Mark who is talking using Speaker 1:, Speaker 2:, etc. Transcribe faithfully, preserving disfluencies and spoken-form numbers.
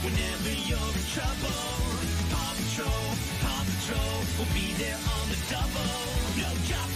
Speaker 1: whenever you're in trouble. Paw Patrol, Paw Patrol, we'll be there on the double. No job